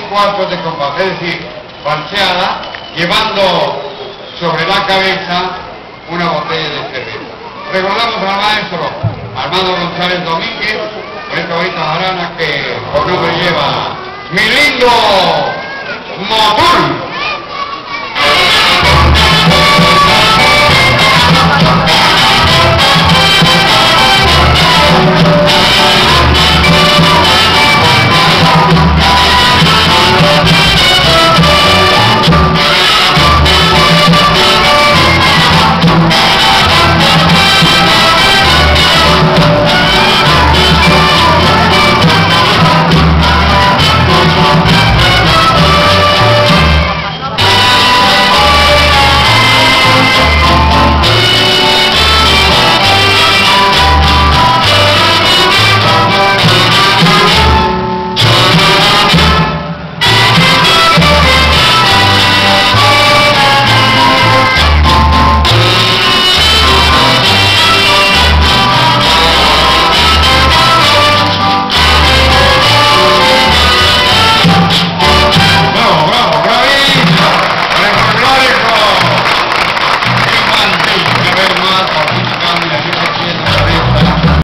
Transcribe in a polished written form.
cuartos de copa, es decir, falseada, llevando sobre la cabeza una botella de cerveza. Recordamos al maestro Armando González Domínguez, con esta bonita jarana que por nombre lleva Mi Lindo Motul.